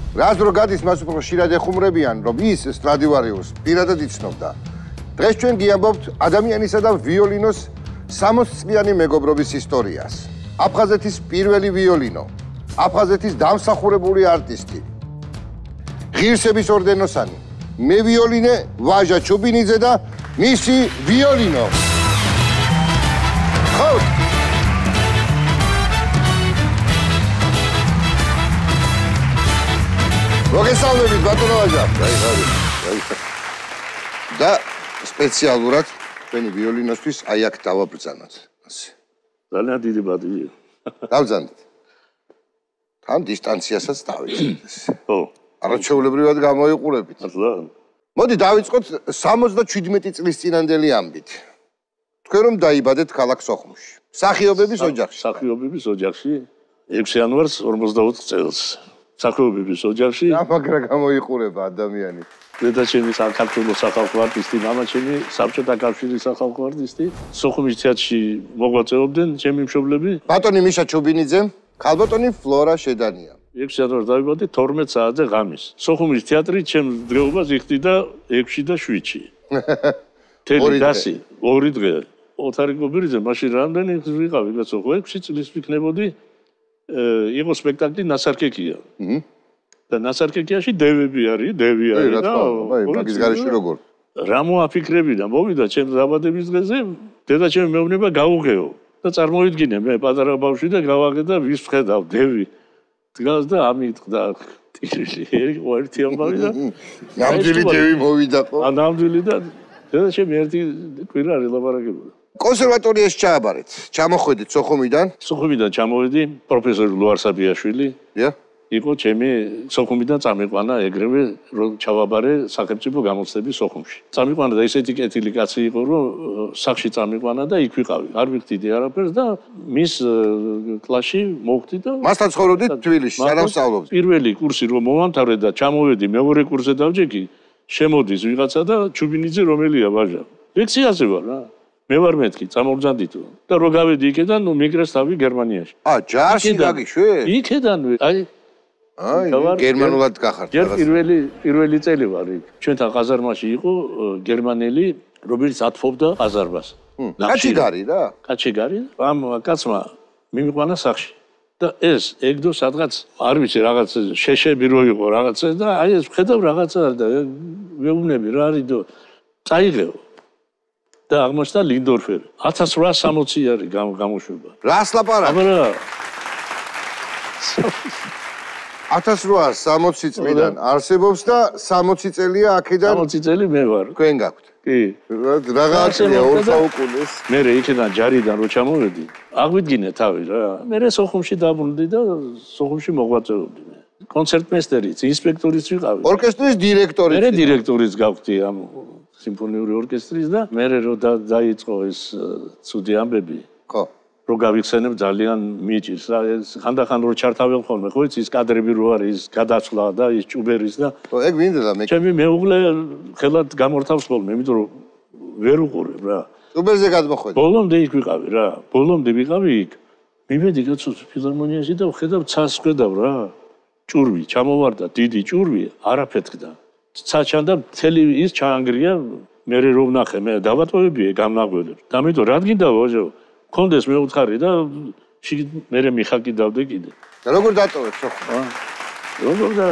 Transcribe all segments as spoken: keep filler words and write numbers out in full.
რას რო გადის მას უფრო ხშირად ეხუმრებიან, რომ ის სტრადივარიუსს პირადად იცნობდა. დღეს ჩვენ გიამბობთ ადამიანისა და ვიოლინოს სამოცი წლიანი მეგობრობის ისტორიას. აფხაზეთის პირველი ვიოლინო, აფხაზეთის დამსახურებული არტისტი. ღირსების ორდენოსანი, მევიოლინე ვაჟა ჩუბინიძე და მისი ვიოლინო. ხო მოგესალმებით ბატონო ვაჟა. და სპეციალურად თქვენი ვიოლინოსთვის აი აქ დავაბრძანოთ. ასე. ძალიან დიდი პატივია. დავბრძანდით. თან დისტანციასაც დავიწყეთ. ხო. არაჩვეულებრივად გამოიყურებით. ახლა მოდი დავიწყოთ სამოცდაჩვიდმეტი წლის წინანდელი ამბით. თქვენ რომ დაიბადეთ ქალაქ სოხუმში. მსახიობების ოჯახში. მსახიობების ოჯახში ექვსი იანვარს ორმოცდაოთხ წელს. მსახიობების ოჯახში. ამაგრა გამოიყურება ადამიანი. დედაჩემი საქართველოს სახალხო არტისტი, მამაჩემი საბჭოთა კავშირის სახალხო არტისტი. სოხუმის თეატრში მოღვაწეობდნენ ჩემი მშობლები. ბატონი მიშა ჩუბინიძე, ქალბატონი ფლორა შედანია. ექვსი იანვარს დავიბადე თორმეტ საათზე ღამის. სოხუმის თეატრი ჩემს დღეობას იხდიდა ექვსში და შვიდში. თელი დასი ორი დღე. ოთარი გობერიძე მაშინ რამდენი ხნის ვიყავი, კაცო, ექვსი წლის ვიქნებოდი. იყო სპექტაკლი ნასარქეკია. აჰა. და ნასარქეკიაში დევები არის, დევი არის და მაგის გარეშე როგორ? რა მოაფიქრები და მოვიდა ჩემს დაბადების დღეზე, დედაჩემი მეუბნება გაუღეო და წარმოვიდგინე მე პატარა ბავშვი და გავაგე და ვის ვხედავ დევი. დგას და ამიტყდა ტირილი, იყო ერთი ამბავი და ნამდვილი დევი მოვიდა ხო? ა ნამდვილი და დედაჩემი ერთი კვირა ელაპარაკებოდა. კონსერვატორიაში ჩააბარეთ. ჩამოხვედით სოხუმიდან? სოხუმიდან ჩამოვედი, პროფესორი ლუარ საბიაშვილი. დიახ. იყო ჩემი სოხუმიდან წამიყვანა ეგრევე რომ ჩავაბარე სახელმწიფო გამოცდების სოხუმში. წამიყვანა და ისეთი კეთილი კაცი იყო რომ სახში წამიყვანა და იქ ვიყავი. არ ვიხდიდი არაფერს და მის კლასში მოვხდი და მასთან ცხოვრობდით თბილისში, სანამ სწავლობდით. პირველი კურსი რომ მომამთავრე და ჩამოვედი მეორე კურსზე დავჯექი, შემოდის ვიღაცა და ჩუბინიძე რომელია ვაჟა. ლექციაზე ვარ რა. მე ვარ მეთქი, წამოვბრძანდითო და რო გავედი იქიდან, ნუ მიგრეს თავი გერმანიაში. ა, ჯარში გაგიშვე? იქედანვე, აი აი, გერმანულად გახართ. ჯერ პირველი პირველი წელი ვარ იქ. ჩვენთან ყაზარმაში იყო გერმანელი, რომელიც ათფობდა ყაზარმას. კაჩიგარი რა? კაჩიგარი. ამ კაცმა მიმიყვანა სახში. და ეს ეგდო სადღაც არ ვიცი რაღაც შეშები რო იყო რაღაცა და აი ეს ვხედავ რაღაცა და მეუბნები რა არის და წაიღეო. და აღმოჩნდა ლინდორფერი. ათას რვაას სამოცი არის გამოშვება. რას ლაპარაკობ? აბა ათას რვაას სამოცი წლიდან არსებობს და სამოცი წელია აქედან სამოცი წელი მე ვარ. თქვენ გაქვთ. კი. რაღაცაა ორ საუკუნეს. მე იქიდან ჯარიდან რო ჩამოვედი, აღვიდგინე თავი რა. მე სოხუმში დაბრუნდი და სოხუმში მოღვაწეობდი მე. კონცერტმეისტერიც, ინსპექტორიც ვიყავი. ორკესტრის დირექტორიც. მე დირექტორიც გავხდი ამ სიმფონიური ორკესტრის და მე რო დაიწყო ეს ცუდი ამბები. ხო. რო გავიხსენებ ძალიან მიჭირს რა. ხანდახან რო ჩართავენ ხოლმე, ხო იცი ის კადრები რო არის, ის გადაცვლა და ის ჭუბერის და ხო, ეგ მინდა მე. ჩემი მეუღლე ხელად გამორთავს ხოლმე, იმიტომ რომ ვერ უყურებ რა. ჭუბერზე გადმოხვედი. ბოლომდე იქ ვიყავი რა. ბოლომდე ვიყავი იქ. მივედი კაცო ფილარმონიაში და ვხედავ ცას ვხედავ რა. ჭურვი, ჩამოვარდა დიდი ჭურვი, არაფეთქდა. ცაჩანდა მთელი ის ჩაანგრია, მე რო ვნახე, მე დავატოვებიე გამნაგველებს. და ამიტომ რა გინდა ვაჟო? კონდეს მეუთხარი და მე მიხაკიდავდე კიდე. და როგორ დატოვეთ სოხუმ? როგორ და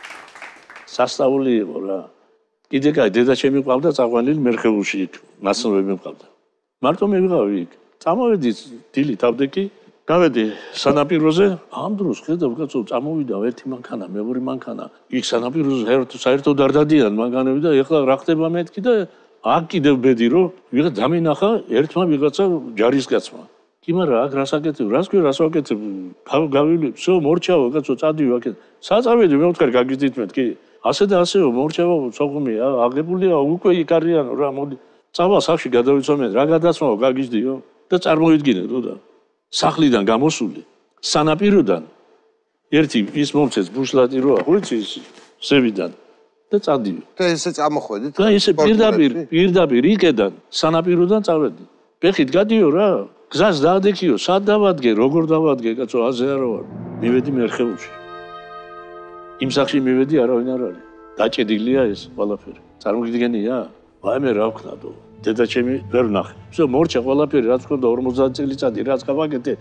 სასწაული იყო რა. კიდე კაი დედაჩემი ყავდა წაყვანილი მერხეულში იქ, მასწავლებელი მყავდა. მარტო მე ვიყავი იქ. წამოვედი დილით დავდექი, გავედი სანაპიროზე, ამ დროს ხედავ კაცო წამოვიდა ერთი მანქანა, მეორე მანქანა. იქ სანაპიროზე საერთოდ არ დადიან მანქანები და ეხლა რა ხდება მეთქი და აქ კიდევ ბედი რომ ვიღა დამენახა ერთმა ვიღაცა ჯარისკაცმა. კი მაგრამ აქ რას აკეთებ? რას ქვია რას ვაკეთებ? გავივლი, всё, მორჩავო კაცო, წადიო აქეთ. საწავედი მე ვთქვი გაგიზდით მეთქი. ასე და ასეო მორჩავო სოხუმი აღებულია უკვე იქ არიანო რა მოდი. წავა სახში გადავიცომეთ, რა გადაცმაო გაგიზდიო და წარმოვიდგინე რო და სახლიდან გამოსული სანაპიროდან ერთი ის მომცეს ბუშლატი როა, ხო იცი სევიდან და წადიო. და ესე წამოხვედით? და ესე პირდაპირ, პირდაპირ იქედან სანაპიროდან წავედი. ფეხით გადიო რა, გზას დაადექიო, სად დავადგე, როგორ დავადგე, კაცო, აზე არა ვარ. მივედი მერხეულში. იმ სახში მივედი, არავინ არ არის. დაჭედილია ეს ყველაფერი. წარმოგიდგენია? ვაიმე რა ვქნადო. დედაჩემი ვერ ვნახე. всё მორჩა ყველაფერი, რაც ხონდა ორმოცდაათი წელიწადი, რაც გავაკეთე.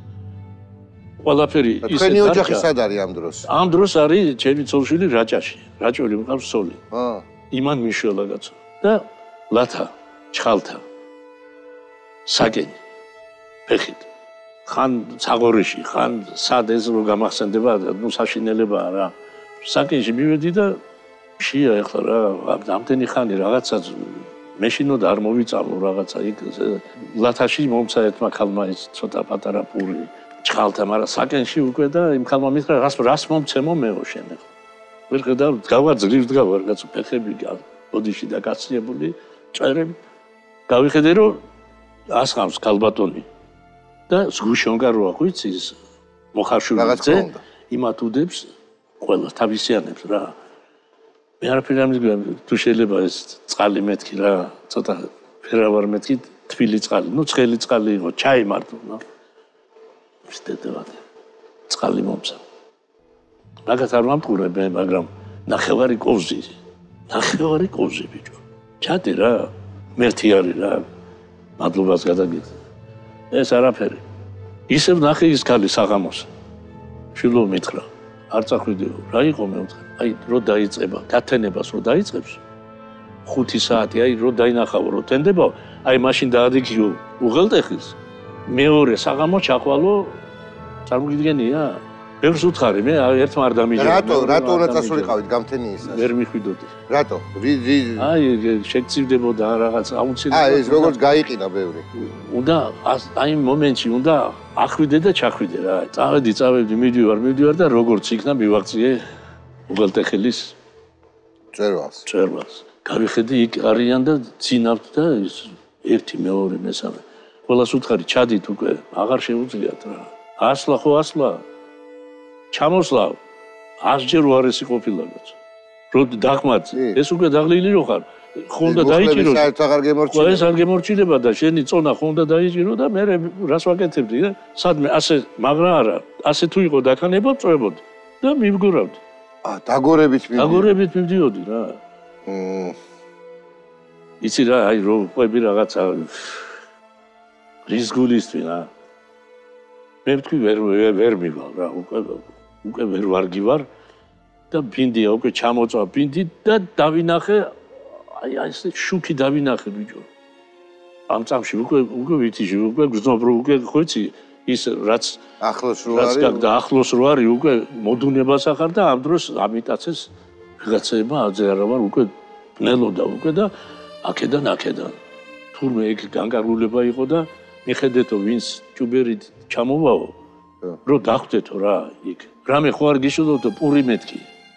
ყველაფერი ისე თქვენი ოჯახი სად არის ამ დროს? ამ დროს არის ჩემი ცოლშვილი რაჭაში. რაჭველი მყავს სოლი. აა. იმან მიშველა კაცო. და ლათა, ჩხალთა. საგენი. ფეხით. ხან ცაღორიში, ხან სად ეს რო გამახსენდება, ნუ საშინელებაა რა. საკენში მივედი და შია ეხლა რა, ამდენი ხანი რაღაცა მეშინოდა არ მოვიწავლო რაღაცა იქ ლათაში მომცა ერთმა ქალმა ის ცოტა პატარა პური ჩხალთა, მაგრამ საკენში უკვე და იმ ქალმა მითხრა რას რას მომცემო მეო შენ ეხლა. ვერ ხედავ, გავაძლივრ დგავარ კაცო ფეხები ბოდიში დაკაციებული, წერები. გავიხედე რომ ასხამს ქალბატონი. და ზღუშონგაროა ხო იცი ის მოხარშულზე იმათ უდებს ყველა თავისიანებს რა მე არაფერი არ მიგია თუ შეიძლება ეს წყალი მეთქი რა ცოტა ფერავარ მეთქი თბილი წყალი ნუ ცხელი წყალი იყო ჩაი მარტო ნო შედევა წყალი მომცა მაგათ არ მომყურებე მაგრამ ნახევარი კოვზი ნახევარი კოვზი ბიჭო ჩადე რა მერთი არის რა მადლობას გადაგიხდი ეს არაფერი. ისევ ნახე ის ქალი საღამოს. შვილო მითხრა, არ წახვიდეო, რა იყო მე ვთქვა. აი, რო დაიწყება, გათენებას რო დაიწყებს. ხუთი საათი, აი, რო დაინახავ, რო თენდება, აი, მაშინ დაადიქიო უღელტეხილს. მეორე საღამო ჩახვალო, წარმოგიდგენია? ბევრს უთხარი, მე ერთმა არ დამიჯერა. რატო, რატო უნდა წასულიყავით გამთენიისას? ვერ მიხვიდოდი. რატო? აი, შეგწივდებოდა რაღაც აუცილებლად. აი, ეს როგორც გაიყინა ბევრი. უნდა აი მომენტში უნდა ახვიდე და ჩახვიდე რა. წავედი, წავედი, მიდივარ, მიდივარ და როგორც იქნა მივაღწიე უღელტეხილის წერვალს. წერვალს. გავიხედე იქ არიან და ძინავთ და ერთი, მეორე, მესამე. ყველას უთხარი, ჩადით უკვე, აღარ შეუძლიათ რა. ასლა ხო ასლა. ჩამოსლავ. ასჯერ უარესი ყოფილა კაცო. რო დაღმაც, ეს უკვე დაღლილი რო ხარ. ხო უნდა დაიჭირო. საერთოდ აღარ გემორჩილება. ეს არ გემორჩილება და შენი წონა ხო უნდა დაიჭირო და მე რას ვაკეთებდი და სადმე ასე მაგრა არა ასე თუ იყო დაქანება წვებოდი და მივგურავდი. აა დაგორებით მივდიოდი. დაგორებით მივდიოდი რა. მმ იცი რა აი რო ყვები რაღაცა რის გულისთვის რა. მე ვთქვი ვერ ვერ მივალ რა უკვე უკვე ვერ ვარგი ვარ და ბინდია უკვე ჩამოწვა ბინდი და დავინახე აი ეს შუქი დავინახე ბიჭო. ამ წამში უკვე უკვე ვითიში უკვე გზნობ რო უკვე ხოიცი ის რაც ახლოს რო რაც არის და ახლოს რო არის უკვე მოდუნებას ახარ და ამ დროს ამიტაცეს ვიღაცაებმა აძე არა ვარ უკვე ბნელოდა უკვე და აქედან აქედან თურმე ეგ განკარგულება იყო და მიხედეთო ვინც ჭუბერით ჩამოვაო რო დახვდეთო რა იქ რამე ხო არ გიშოდოთო პური მეთქი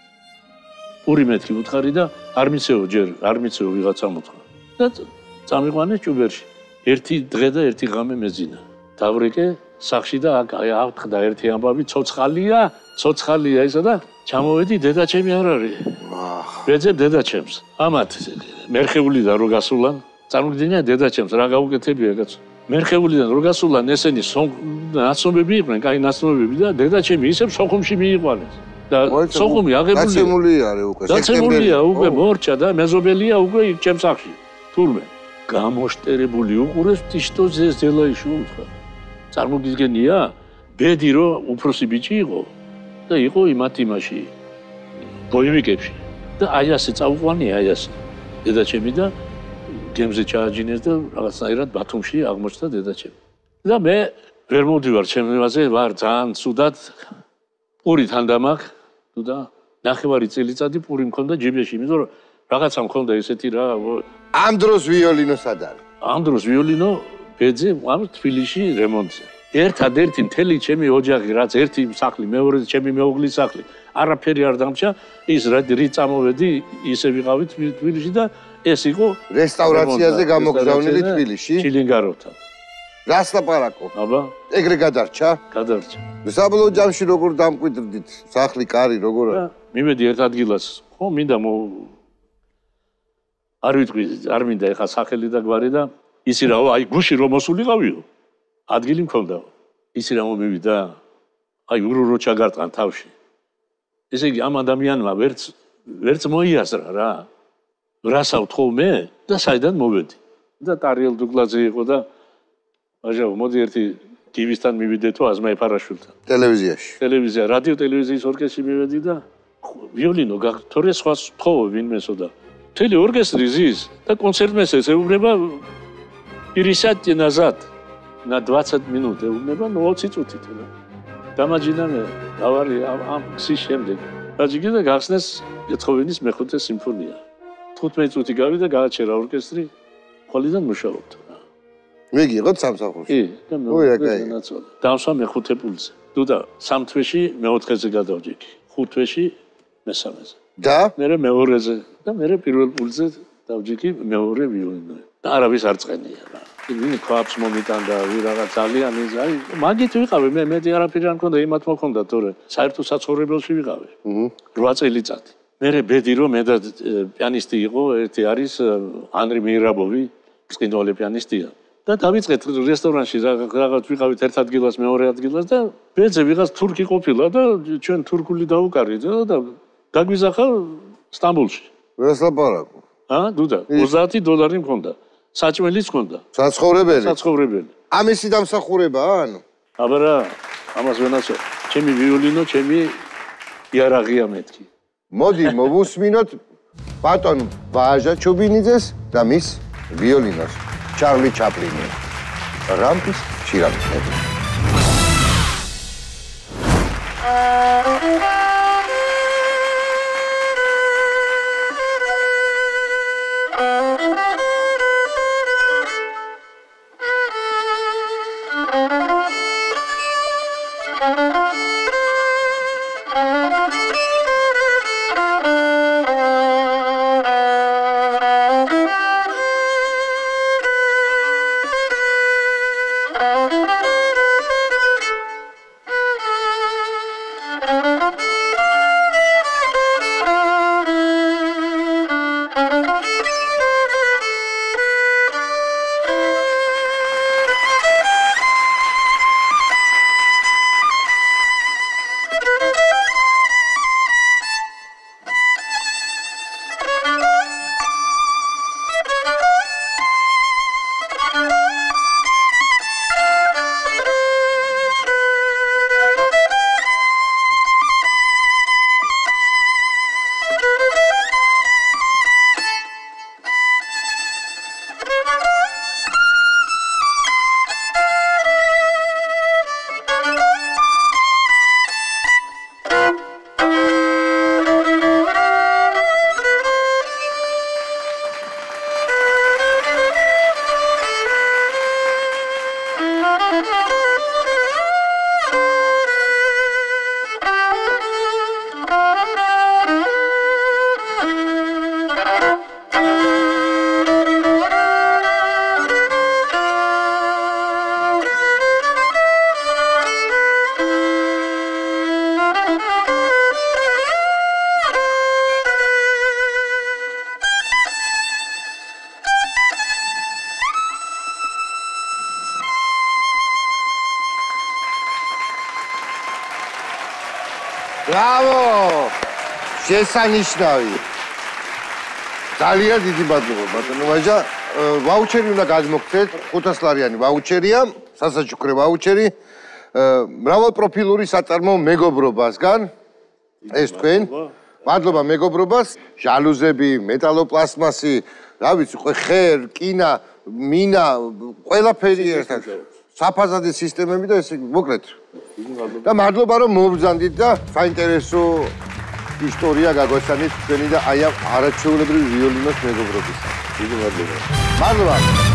პური მეთქი უთხარი და არ მიცეო ჯერ არ მიცეო ვიღაცა მოთხა და წამიყვანე ჭუბერში ერთი დღე და ერთი ღამე მეძინა დავრეკე სახში და ავთხდა ერთი ამბავი ცოცხალია ცოცხალია ისა და ჩამოვედი დედაჩემი არ არის ვეძებ დედაჩემს ამათ მერხეულიდან რო გასულან წარმოგიდგენია დედაჩემს რა გაუკეთებია კაცო მერხეულიდან რო გასულან ესენი ნაცნობები იყვნენ კაი ნაცნობები და დედაჩემი ისევ სოხუმში მიიყვანეს და სოხუმი აღებულია დაცემული არის უკვე დაცემულია უკვე მორჩა და მეზობელია უკვე იქ ჩემ სახში თურმე გამოშტერებული უყურეს ტიშტოზე ზელაიში უთხრა წარმოგიდგენია ბედი რო უფროსი ბიჭი იყო და იყო იმათ იმაში ბოევიკებში და აი ასე წაუყვანია აი ასე დედაჩემი და გემზე ჩააჯინეს და რაღაცნაირად ბათუმში აღმოჩნდა დედაჩემი და მე ვერ მოვდივარ ჩემზე ვარ ძალიან ცუდად პური თანდამაქ თუ და ნახევარი წელიწადი პური მქონდა ჯიბეში იმიტომ რომ რაღაცა მქონდა ესეთი რა ამ დროს ვიოლინო სად არის ამ დროს ვიოლინო ბეძე ამ თბილისში რემონტზე ერთადერთი მთელი ჩემი ოჯახი რაც ერთი სახლი მეორე ჩემი მეუღლის სახლი არაფერი არ დამჭა ის რით წამოვედი ისე ვიყავით თბილისში და ეს იყო რესტავრაციაზე გამოგზავნილი თბილისში ჩილინგაროვთან რას ლაპარაკობ აბა ეგრე გადარჩა გადარჩა საბოლოო ჯამში როგორ დამკვიდრდით სახლი კარი როგორ არის მივედი ერთ ადგილას ხო მინდა არ ვიტყვი არ მინდა ეხა სახელი და გვარი და ისი რა აი გუში რომ მოსულიყავიო ადგილი მქონდა ისი რა მომივიდა აი ურო რო ჩაგარტყან თავში ესე იგი ამ ადამიანმა ვერც ვერც მოიაზრა რა. რასავ თხოვ მე და საიდან მოვედი. და ტარიელ დუგლაძე იყო და აჟავ მოდი ერთი გივისთან მივიდეთო აზმა ეფარაშვილთან. ტელევიზიაში. ტელევიზია, რადიო ტელევიზიის ორკესტრში მივედი და ვიოლინო თორე სხვა თხოვ ვინმესო და მთელი ორკესტრი ზის და კონცერტმეს ეუბნება пересядьте назад на двадцать минут ეუბნება ოცი წუთით რა. დამაჯინა მე დავარი ამ გზის შემდეგ. რაჯიგი და გახსნეს ეთხოვენის მეხუთე სიმფონია. თხუთმეტი წუთი გავიდა გააჩერა ორკესტრი. ყველიდან მუშაობდა. მიგიღოთ სამსახურში. კი, და მე დავსვა მეხუთე პულზე. თუ და სამ თვეში მეოთხეზე გადავჯექი. ხუთ თვეში მესამეზე. და მე მეორეზე და მე პირველ პულზე დავჯექი მეორე ვიოლინო. და არავის არ წყენია რა. ვინ ქვაფს მომიტანდა, ვინ რაღაც ძალიან ის აი მაგით ვიყავი მე მეტი არაფერი არ მქონდა, იმათ მოხონდა თორე საერთო საცხოვრებელში ვიყავი. რვა წელიწადი. მე ბედი რომ მე და პიანისტი იყო, ერთი არის ანრი მეირაბოვი, ბრწყინვალე პიანისტია. და დავიწყეთ რესტორანში რაღაც ვიყავით ერთ ადგილას, მეორე ადგილას და ბედზე ვიღაც თურქი ყოფილა და ჩვენ თურქული დაუკარით და დაგვიზახა სტამბოლში. რას ლაპარაკო? ა, დუდა, ოცდაათი დოლარი მქონდა. საჭმელიც მქონდა. საცხოვრებელი. საცხოვრებელი. ამისი დამსახურებაა, ანუ? აბა რა, ამას ვენაცო. ჩემი ვიოლინო, ჩემი იარაღია მეთქი. მოდი მოვუსმინოთ ბატონ ვაჟა ჩუბინიძეს და მის ვიოლინოს ჩარლი ჩაპლინი. რამპის ჩირაღმები. Bravo! შესანიშნავი. ძალიან დიდი მადლობა ბატონო ვაჟა. ვაუჩერი უნდა გადმოგცეთ, ხუთას ლარიანი ვაუჩერია, სასაჩუქრე ვაუჩერი. მრავალპროფილური საწარმო მეგობრობასგან. ეს თქვენ. მადლობა მეგობრობას, ჟალუზები, მეტალოპლასმასი, რა ვიცი, ხერ, კინა, მინა, ყველაფერი ერთად. საფაზადი სისტემები და ესე მოკლედ. და მადლობა რომ მოვბრძანდით და საინტერესო ისტორია გაგვესწრებით თქვენი და აი ამ არაჩვეულებრივი ვიოლინოს მეგობრობის. დიდი მადლობა. მადლობა.